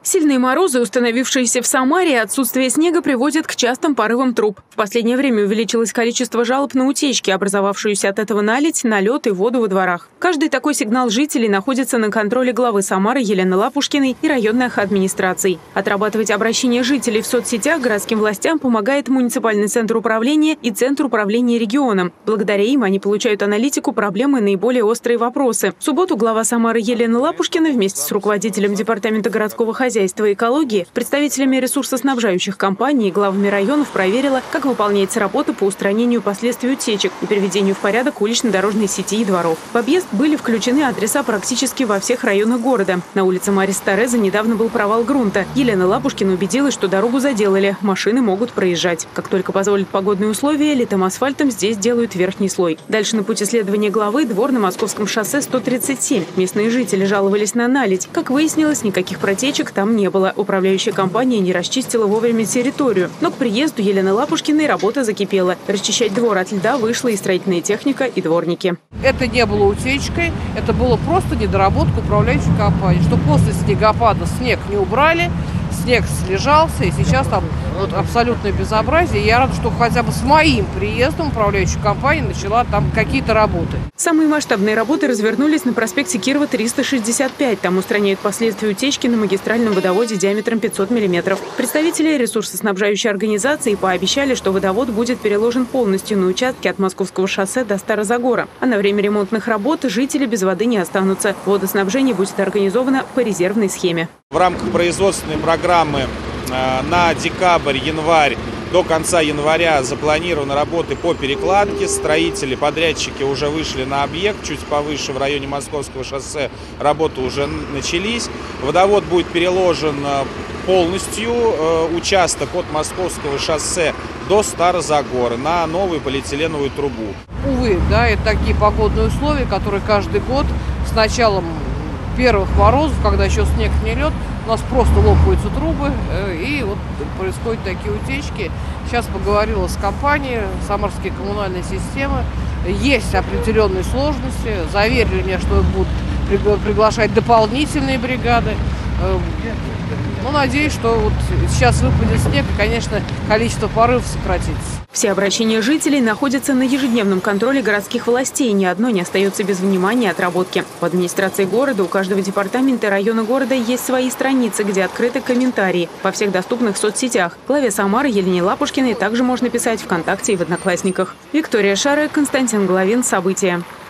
Сильные морозы, установившиеся в Самаре, и отсутствие снега приводят к частым порывам труб. В последнее время увеличилось количество жалоб на утечки, образовавшуюся от этого наледь, налет и воду во дворах. Каждый такой сигнал жителей находится на контроле главы Самары Елены Лапушкиной и районных администраций. Отрабатывать обращения жителей в соцсетях городским властям помогает муниципальный центр управления и Центр управления регионом. Благодаря им они получают аналитику проблемы и наиболее острые вопросы. В субботу глава Самары Елена Лапушкина вместе с руководителем департамента городского хозяйства и экологии, представителями ресурсоснабжающих компаний и главами районов проверила, как выполняется работа по устранению последствий утечек и приведению в порядок улично-дорожной сети и дворов. В объезд были включены адреса практически во всех районах города. На улице Марис Тореза недавно был провал грунта. Елена Лапушкина убедилась, что дорогу заделали, машины могут проезжать. Как только позволят погодные условия, литым асфальтом здесь делают верхний слой. Дальше на пути следования главы двор на Московском шоссе 137. Местные жители жаловались на наледь. Как выяснилось, никаких протечек там не было. Управляющая компания не расчистила вовремя территорию. Но к приезду Елены Лапушкиной работа закипела. Расчищать двор от льда вышла и строительная техника, и дворники. Это не было утечкой, это было просто недоработка управляющей компании. Что после снегопада снег не убрали, снег слежался, и сейчас там абсолютное безобразие. Я рада, что хотя бы с моим приездом управляющая компания начала там какие-то работы. Самые масштабные работы развернулись на проспекте Кирова 365. Там устраняют последствия утечки на магистральном водоводе диаметром 500 мм. Представители ресурсоснабжающей организации пообещали, что водовод будет переложен полностью на участке от Московского шоссе до Старозагора. А на время ремонтных работ жители без воды не останутся. Водоснабжение будет организовано по резервной схеме. В рамках производственной программы на декабрь-январь до конца января запланированы работы по перекладке. Строители, подрядчики уже вышли на объект, чуть повыше в районе Московского шоссе работы уже начались. Водовод будет переложен полностью, участок от Московского шоссе до Старозагора на новую полиэтиленовую трубу. Увы, да, это такие погодные условия, которые каждый год с началом первых морозов, когда еще снег не лед, у нас просто лопаются трубы, и вот происходят такие утечки. Сейчас поговорила с компанией «Самарские коммунальные системы». Есть определенные сложности. Заверили меня, что будут приглашать дополнительные бригады. Ну, надеюсь, что вот сейчас выпадет снег, и, конечно, количество порывов сократится. Все обращения жителей находятся на ежедневном контроле городских властей. Ни одно не остается без внимания и отработки. В администрации города у каждого департамента и района города есть свои страницы, где открыты комментарии во всех доступных соцсетях. Главе Самары Елене Лапушкиной также можно писать ВКонтакте и в Одноклассниках. Виктория Шара, Константин Головин. События.